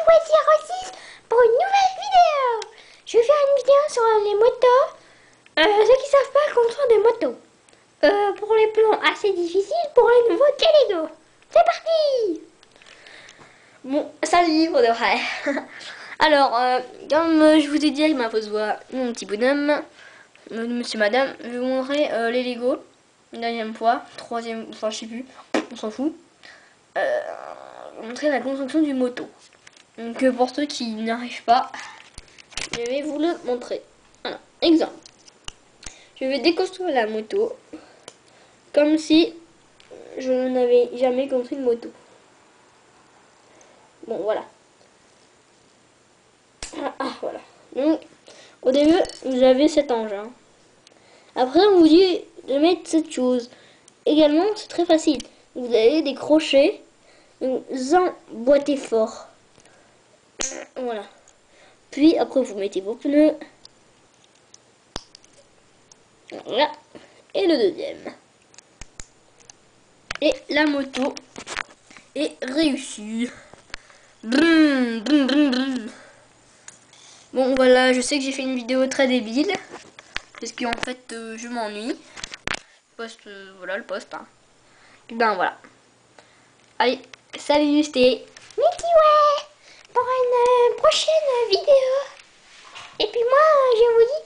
ouais 06 pour une nouvelle vidéo. Je vais faire une vidéo sur les motos. Ceux qui savent pas construire des motos. Pour les plans assez difficiles pour les nouveaux Lego. C'est parti. Bon, ça livre de vrai. Alors, comme je vous ai dit avec ma fausse voix, mon petit bonhomme, monsieur, madame, je vais vous montrer les Lego. Une deuxième fois, troisième, enfin je sais plus, on s'en fout. Je vais vous montrer la construction du moto. Donc pour ceux qui n'arrivent pas, je vais vous le montrer. Alors, exemple. Je vais déconstruire la moto comme si je n'avais jamais construit une moto. Bon, voilà. Voilà. Donc, au début, vous avez cet engin. Après, on vous dit de mettre cette chose. Également, c'est très facile. Vous avez des crochets. Vous emboîtez fort. Voilà. Puis, après, vous mettez vos pneus. Voilà. Et le deuxième. Et la moto est réussie. Brum, brum, brum, brum. Bon, voilà, je sais que j'ai fait une vidéo très débile. Parce qu'en fait, je m'ennuie. Poste, voilà le poste. Hein. Ben voilà. Allez, salut, c'était Mickey ouais pour une prochaine vidéo. Et puis moi, je vous dis